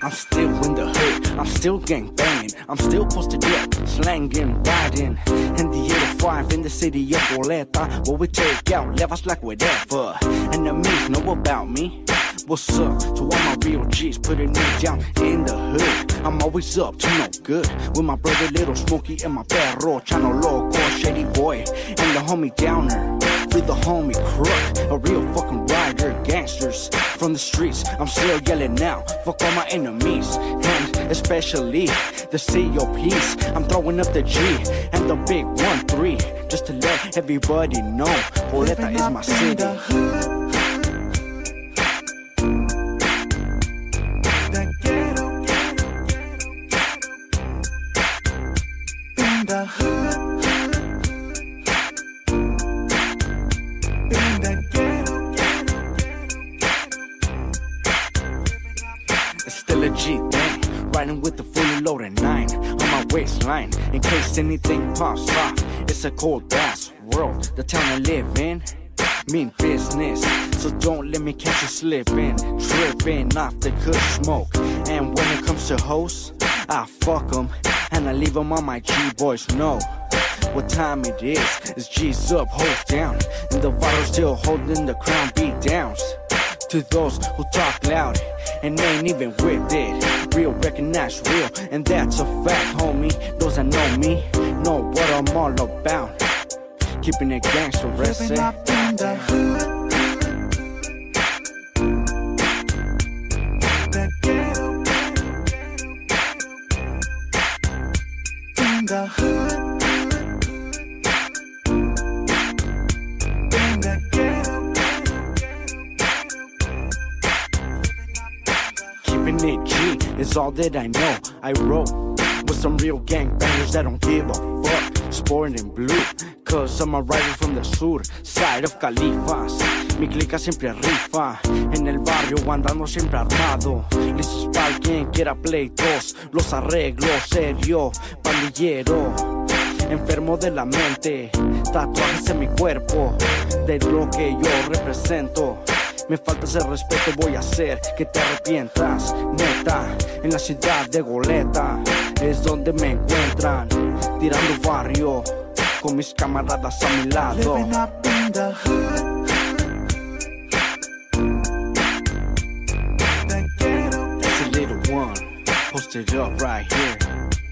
I'm still in the hood, I'm still gang banging, I'm still posted up, slanging, riding. In the 805 in the city of Goleta, what we take out, left us like whatever. Enemies know about me. What's up to all my real G's putting me down in the hood? I'm always up to no good with my brother Little Smokey and my perro Chano Loco, Shady Boy and the homie Downer with the homie Crook, a real fucking rider, gangsters from the streets. I'm still yelling now, fuck all my enemies, and especially the COPs. I'm throwing up the G and the big 1-3 just to let everybody know Goleta is my city. It's still a G thing, riding with the fully loaded 9 on my waistline, in case anything pops off. It's a cold ass world, the town I live in, mean business, so don't let me catch you slipping, tripping off the kush smoke. And when it comes to hoes, I fuck 'em, and I leave 'em on my G-boys know what time it is. It's G's up, hoes down, and the vital still holding the crown, beat downs. To those who talk loud and ain't even with it, real recognize real, and that's a fact, homie. Those that know me know what I'm all about. Keeping it gangster, living up in the hood. The ghetto, in the hood. In the ghetto. Keeping it G is all that I know. I wrote with some real gangbangers that don't give a fuck. Sporting in blue, cause I'm a rider from the sur side of Califas. Mi clica siempre rifa, en el barrio andando siempre armado. Listos para quien quiera pleitos, los arreglo serio, pandillero. Enfermo de la mente, tatuajes en mi cuerpo, de lo que yo represento. Me falta ese respeto, voy a hacer que te arrepientas. Neta, en la ciudad de Goleta es donde me encuentran, tirando barrio con mis camaradas a mi lado. Living up in the hood. The ghetto. It's a little one, posted up right here.